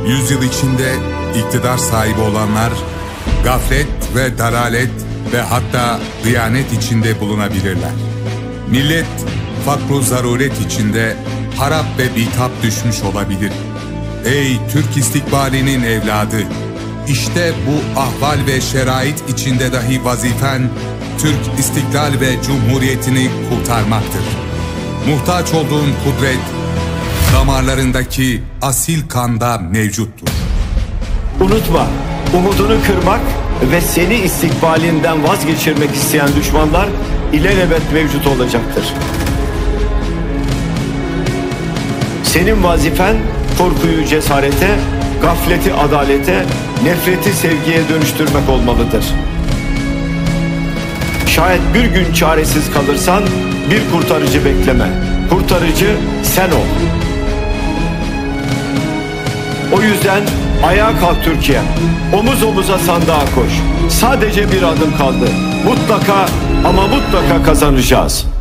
Yüzyıl içinde iktidar sahibi olanlar gaflet ve dalalet ve hatta hıyanet içinde bulunabilirler. Millet fakru zaruret içinde harap ve bitap düşmüş olabilir. Ey Türk istikbalinin evladı! İşte bu ahval ve şerait içinde dahi vazifen Türk istiklal ve cumhuriyetini kurtarmaktır. Muhtaç olduğun kudret damarlarındaki asil kanda mevcuttur. Unutma, umudunu kırmak ve seni istikbalinden vazgeçirmek isteyen düşmanlar ilelebet mevcut olacaktır. Senin vazifen korkuyu cesarete, gafleti adalete, nefreti sevgiye dönüştürmek olmalıdır. Şayet bir gün çaresiz kalırsan bir kurtarıcı bekleme. Kurtarıcı sen ol. O yüzden ayağa kalk Türkiye. Omuz omuza sandığa koş. Sadece bir adım kaldı. Mutlaka ama mutlaka kazanacağız.